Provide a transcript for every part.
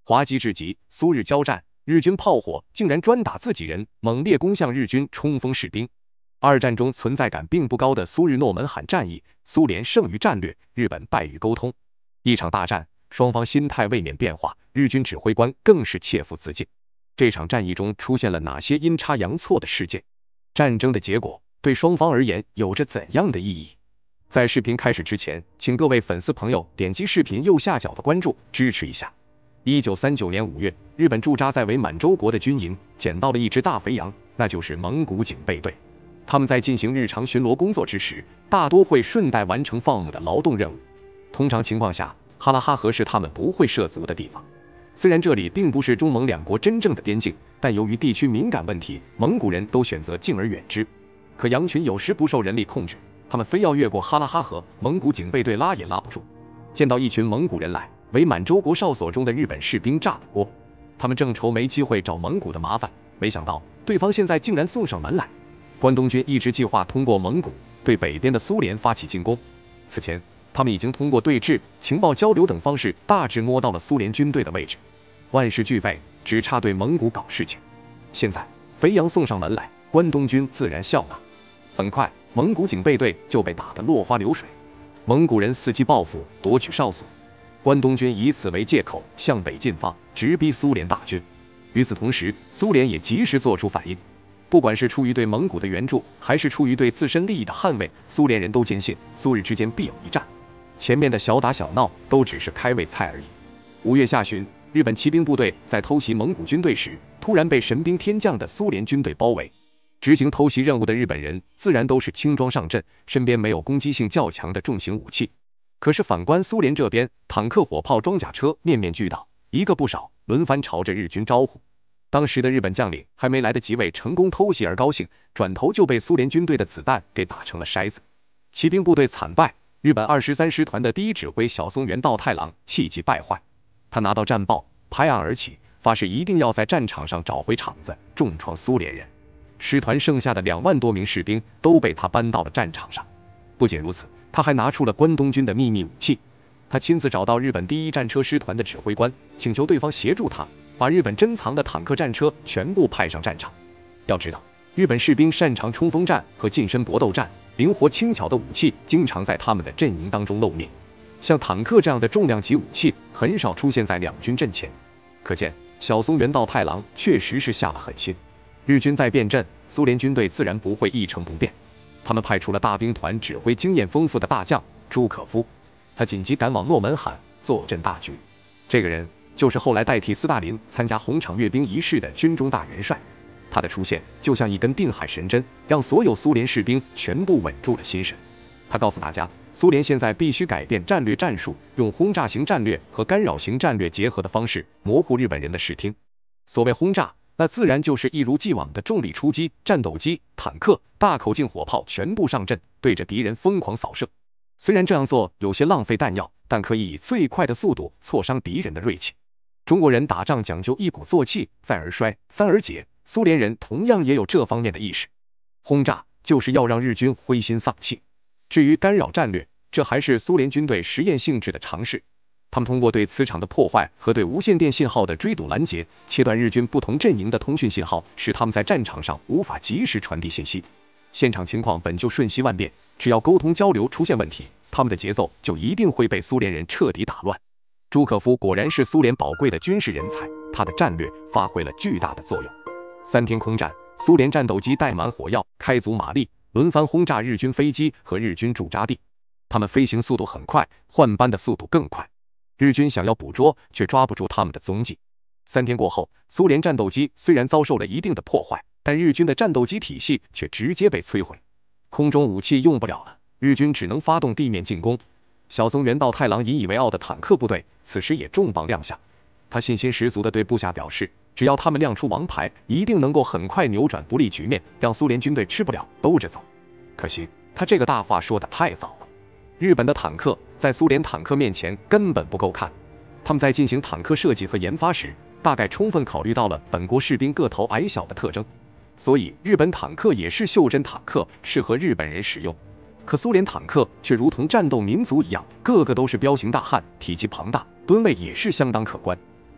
滑稽至极。苏日交战，日军炮火竟然专打自己人，猛烈攻向日军冲锋士兵。二战中存在感并不高的苏日诺门罕战役，苏联胜于战略，日本败于沟通。一场大战，双方心态未免变化，日军指挥官更是切腹自尽。这场战役中出现了哪些阴差阳错的事件？战争的结果对双方而言有着怎样的意义？在视频开始之前，请各位粉丝朋友点击视频右下角的关注，支持一下。1939年5月，日本驻扎在伪满洲国的军营捡到了一只大肥羊，那就是蒙古警备队。他们在进行日常巡逻工作之时，大多会顺带完成放牧的劳动任务。通常情况下，哈拉哈河是他们不会涉足的地方。虽然这里并不是中蒙两国真正的边境，但由于地区敏感问题，蒙古人都选择敬而远之。可羊群有时不受人力控制，他们非要越过哈拉哈河，蒙古警备队拉也拉不住。见到一群蒙古人来，伪满洲国哨所中的日本士兵炸了锅。他们正愁没机会找蒙古的麻烦，没想到对方现在竟然送上门来。关东军一直计划通过蒙古对北边的苏联发起进攻。此前，他们已经通过对峙、情报交流等方式大致摸到了苏联军队的位置，万事俱备，只差对蒙古搞事情。现在肥羊送上门来，关东军自然笑纳。很快，蒙古警备队就被打得落花流水。蒙古人伺机报复，夺取哨所。关东军以此为借口向北进发，直逼苏联大军。与此同时，苏联也及时做出反应。不管是出于对蒙古的援助，还是出于对自身利益的捍卫，苏联人都坚信苏日之间必有一战。前面的小打小闹都只是开胃菜而已。5月下旬，日本骑兵部队在偷袭蒙古军队时，突然被神兵天降的苏联军队包围。执行偷袭任务的日本人自然都是轻装上阵，身边没有攻击性较强的重型武器。可是反观苏联这边，坦克、火炮、装甲车面面俱到，一个不少，轮番朝着日军招呼。当时的日本将领还没来得及为成功偷袭而高兴，转头就被苏联军队的子弹给打成了筛子。骑兵部队惨败，日本23师团的第一指挥小松原道太郎气急败坏，他拿到战报，拍案而起，发誓一定要在战场上找回场子，重创苏联人。师团剩下的2万多名士兵都被他搬到了战场上。不仅如此，他还拿出了关东军的秘密武器。他亲自找到日本第一战车师团的指挥官，请求对方协助他把日本珍藏的坦克战车全部派上战场。要知道，日本士兵擅长冲锋战和近身搏斗战，灵活轻巧的武器经常在他们的阵营当中露面。像坦克这样的重量级武器很少出现在两军阵前，可见小松原道太郎确实是下了狠心。日军在变阵，苏联军队自然不会一成不变。他们派出了大兵团指挥经验丰富的大将朱可夫，他紧急赶往诺门罕坐镇大局。这个人就是后来代替斯大林参加红场阅兵仪式的军中大元帅。他的出现就像一根定海神针，让所有苏联士兵全部稳住了心神。他告诉大家，苏联现在必须改变战略战术，用轰炸型战略和干扰型战略结合的方式模糊日本人的视听。所谓轰炸，那自然就是一如既往的重力出击，战斗机、坦克、大口径火炮全部上阵，对着敌人疯狂扫射。虽然这样做有些浪费弹药，但可以以最快的速度挫伤敌人的锐气。中国人打仗讲究一鼓作气，再而衰，三而竭，苏联人同样也有这方面的意识。轰炸就是要让日军灰心丧气。至于干扰战略，这还是苏联军队实验性质的尝试。他们通过对磁场的破坏和对无线电信号的追堵拦截，切断日军不同阵营的通讯信号，使他们在战场上无法及时传递信息。现场情况本就瞬息万变，只要沟通交流出现问题，他们的节奏就一定会被苏联人彻底打乱。朱可夫果然是苏联宝贵的军事人才，他的战略发挥了巨大的作用。3天空战，苏联战斗机带满火药，开足马力，轮番轰炸日军飞机和日军驻扎地。他们飞行速度很快，换班的速度更快。日军想要捕捉，却抓不住他们的踪迹。3天过后，苏联战斗机虽然遭受了一定的破坏，但日军的战斗机体系却直接被摧毁。空中武器用不了了，日军只能发动地面进攻。小松原道太郎引以为傲的坦克部队此时也重磅亮相。他信心十足地对部下表示，只要他们亮出王牌，一定能够很快扭转不利局面，让苏联军队吃不了兜着走。可惜他这个大话说得太早了。日本的坦克在苏联坦克面前根本不够看。他们在进行坦克设计和研发时，大概充分考虑到了本国士兵个头矮小的特征，所以日本坦克也是袖珍坦克，适合日本人使用。可苏联坦克却如同战斗民族一样，个个都是彪形大汉，体积庞大，吨位也是相当可观。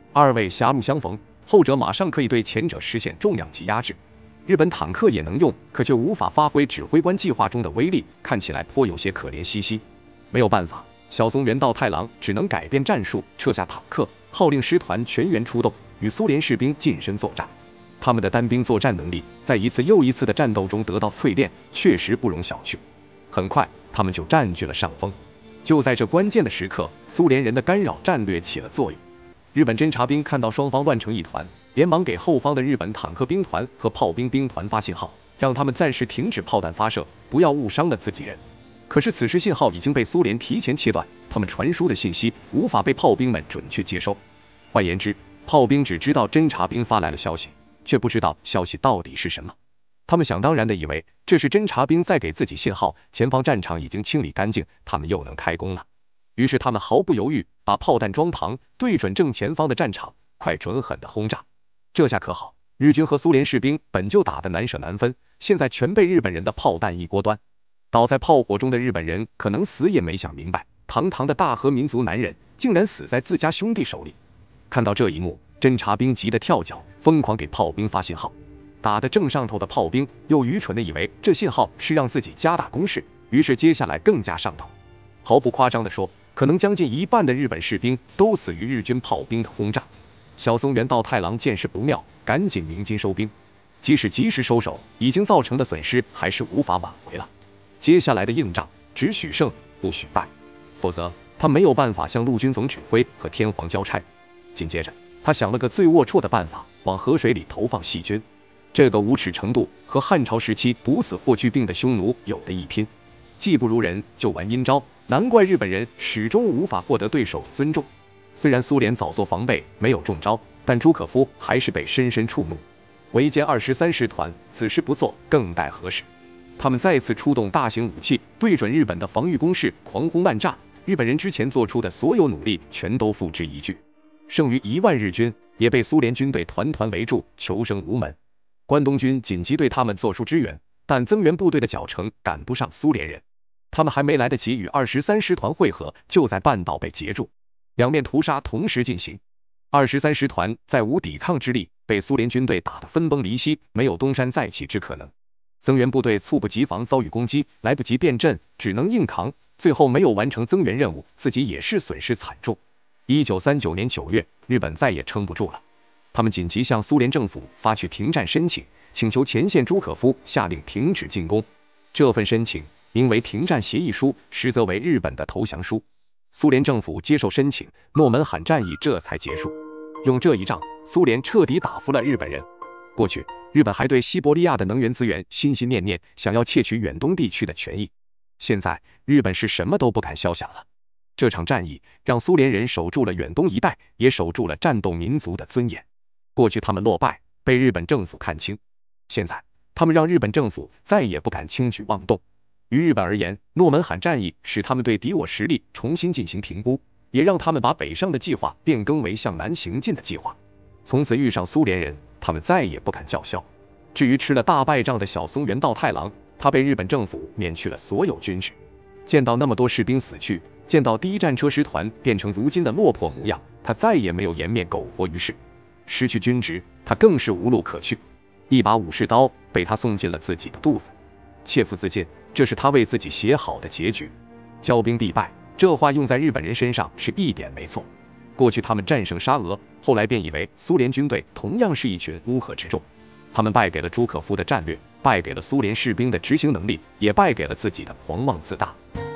二位狭路相逢，后者马上可以对前者实现重量级压制。日本坦克也能用，可却无法发挥指挥官计划中的威力，看起来颇有些可怜兮兮。没有办法，小松原道太郎只能改变战术，撤下坦克，号令师团全员出动，与苏联士兵近身作战。他们的单兵作战能力在一次又一次的战斗中得到淬炼，确实不容小觑。很快，他们就占据了上风。就在这关键的时刻，苏联人的干扰战略起了作用。日本侦察兵看到双方乱成一团，连忙给后方的日本坦克兵团和炮兵兵团发信号，让他们暂时停止炮弹发射，不要误伤了自己人。可是此时信号已经被苏联提前切断，他们传输的信息无法被炮兵们准确接收。换言之，炮兵只知道侦察兵发来了消息，却不知道消息到底是什么。他们想当然地以为这是侦察兵在给自己信号，前方战场已经清理干净，他们又能开工了。于是他们毫不犹豫，把炮弹装膛，对准正前方的战场，快准狠地轰炸。这下可好，日军和苏联士兵本就打得难舍难分，现在全被日本人的炮弹一锅端。倒在炮火中的日本人可能死也没想明白，堂堂的大和民族男人竟然死在自家兄弟手里。看到这一幕，侦察兵急得跳脚，疯狂给炮兵发信号。打得正上头的炮兵又愚蠢地以为这信号是让自己加大攻势，于是接下来更加上头。毫不夸张地说，可能将近一半的日本士兵都死于日军炮兵的轰炸。小松原道太郎见势不妙，赶紧鸣金收兵。即使及时收手，已经造成的损失还是无法挽回了。接下来的硬仗只许胜不许败，否则他没有办法向陆军总指挥和天皇交差。紧接着，他想了个最龌龊的办法，往河水里投放细菌。这个无耻程度和汉朝时期毒死霍去病的匈奴有的一拼。技不如人就玩阴招，难怪日本人始终无法获得对手的尊重。虽然苏联早做防备，没有中招，但朱可夫还是被深深触怒。围歼23师团此时不做，更待何时？他们再次出动大型武器，对准日本的防御工事狂轰滥炸。日本人之前做出的所有努力全都付之一炬，剩余1万日军也被苏联军队团团围住，求生无门。关东军紧急对他们做出支援，但增援部队的脚程赶不上苏联人，他们还没来得及与23师团会合，就在半道被截住。两面屠杀同时进行，23师团在无抵抗之力，被苏联军队打得分崩离析，没有东山再起之可能。增援部队猝不及防遭遇攻击，来不及变阵，只能硬扛，最后没有完成增援任务，自己也是损失惨重。1939年9月，日本再也撑不住了。他们紧急向苏联政府发去停战申请，请求前线朱可夫下令停止进攻。这份申请名为停战协议书，实则为日本的投降书。苏联政府接受申请，诺门罕战役这才结束。用这一仗，苏联彻底打服了日本人。过去，日本还对西伯利亚的能源资源心心念念，想要窃取远东地区的权益。现在，日本是什么都不敢肖想了。这场战役让苏联人守住了远东一带，也守住了战斗民族的尊严。过去他们落败，被日本政府看轻，现在他们让日本政府再也不敢轻举妄动。于日本而言，诺门罕战役使他们对敌我实力重新进行评估，也让他们把北上的计划变更为向南行进的计划。从此遇上苏联人，他们再也不敢叫嚣。至于吃了大败仗的小松原道太郎，他被日本政府免去了所有军职。见到那么多士兵死去，见到第一战车师团变成如今的落魄模样，他再也没有颜面苟活于世。失去军职，他更是无路可去。一把武士刀被他送进了自己的肚子，切腹自尽，这是他为自己写好的结局。骄兵必败，这话用在日本人身上是一点没错。过去他们战胜沙俄，后来便以为苏联军队同样是一群乌合之众。他们败给了朱可夫的战略，败给了苏联士兵的执行能力，也败给了自己的狂妄自大。